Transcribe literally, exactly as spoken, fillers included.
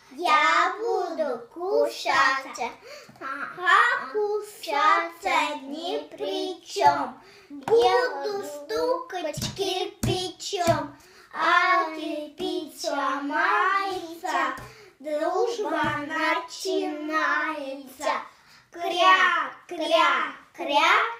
я буду кушаться, а кушаться ни при чем. Буду стукать кирпичом, а кирпич ломается, дружба начинается. Кря, кря, кря.